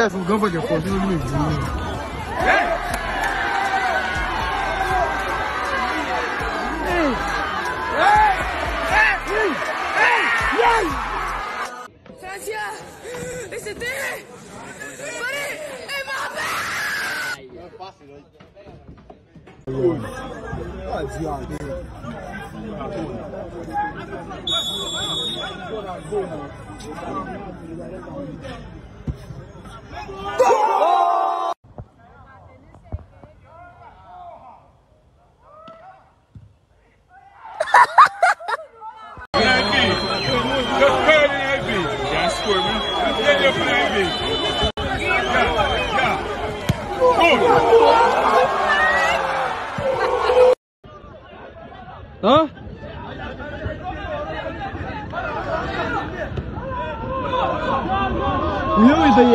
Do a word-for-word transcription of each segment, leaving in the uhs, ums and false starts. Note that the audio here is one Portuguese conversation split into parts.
Jeff, o Gamba de Afonso, eu me vi. Francia, et c'était Paris et Mbappé. Huh? Really?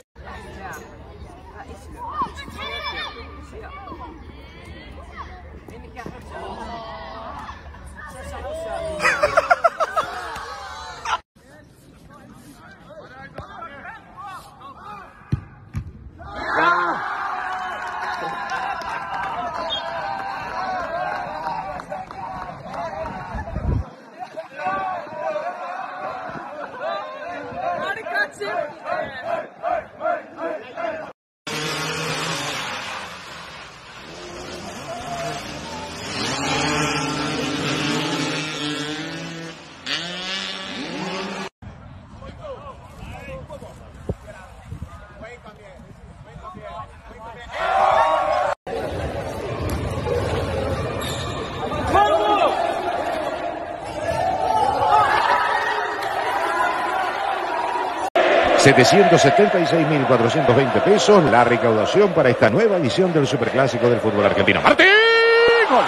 setecientos setenta y seis mil cuatrocientos veinte pesos la recaudación para esta nueva edición del Superclásico del fútbol argentino. ¡Martín! ¡Gol!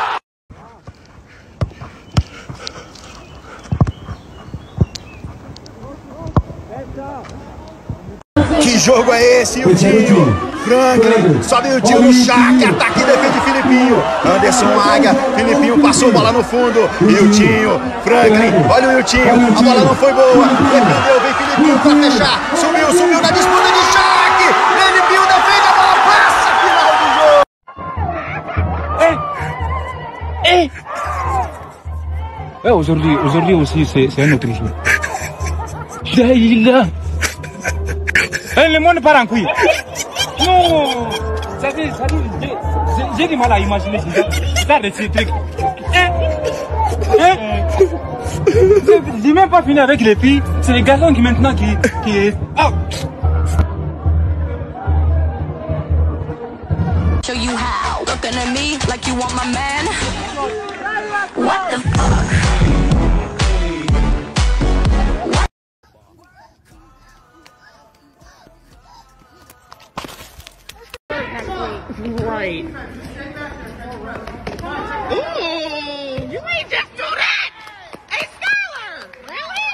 Que jogo é esse, Iltinho? Franklin, sobe o tio no Shark, ataque e defende Filipinho. Anderson Águia, Filipinho passou, bola no fundo. Iltinho, Franklin, olha o Iltinho, a bola não foi boa. Defendeu, vem Filipinho pra fechar. Subiu, subiu na disputa de Shark. Filipinho defende, a bola passa, final do jogo. Eh Eh Eh aujourd'hui, aujourd'hui aussi c'est un autre jour. Là, il est là. Eh, le monde part en couille. Non, ça dit, ça dit, j'ai du mal à imaginer ça de ces trucs. Hein? Hein? J'ai même pas fini avec les filles, c'est les garçons qui maintenant qui... qui... Oh. Show you how, looking at me like you want my man. What the fuck? Right. Ooh, you ain't just do that! Hey, Skylar! Really?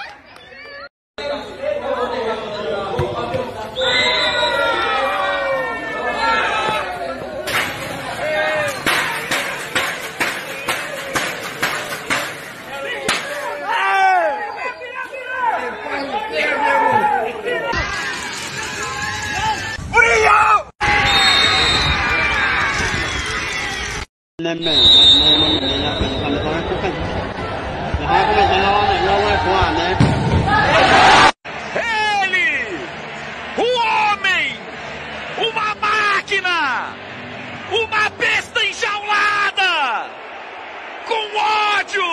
Ele, o homem, uma máquina, uma besta enjaulada, com ódio.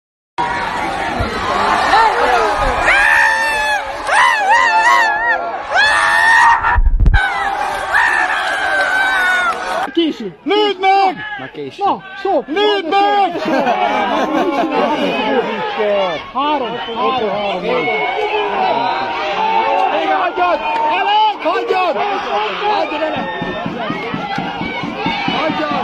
Lead man! No, stop! Lead man! Harder, harder, harder. Haydar! Alex! Haydar! Haydar, Alex! Haydar!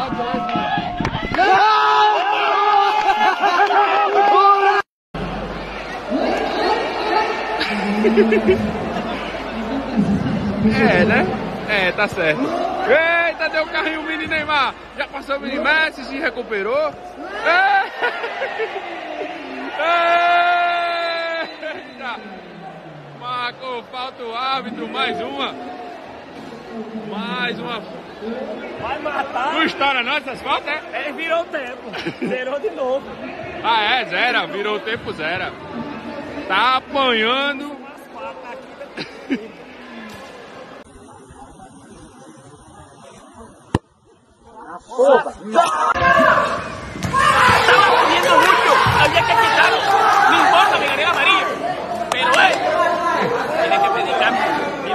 É, né? É, tá certo. Eita, deu um carrinho o mini Neymar. Já passou o mini Messi, se recuperou. Eita! Marcou falta o árbitro, mais uma. Mais uma. Vai matar. Tu estoura não essas fotos, é? É, virou o tempo. Zerou de novo. Ah, é, zero. Virou o tempo zero. Tá apanhando. Porra! Estaba corriendo mucho, había que quitarlo. No importa, me gané la amarilla. Pero eh, tiene que pedir cambio.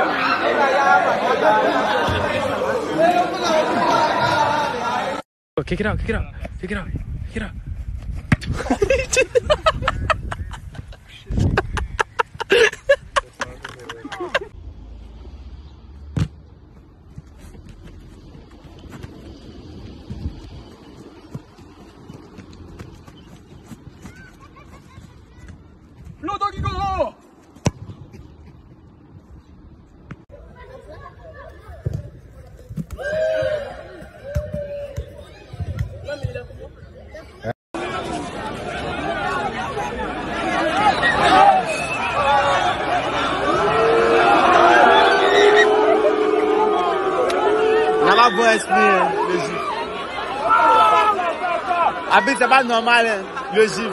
Kick it out, kick it out, kick it out, kick it out. Abi, c'est pas normal, hein, le gif.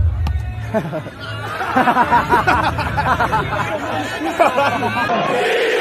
Ha ha ha ha ha!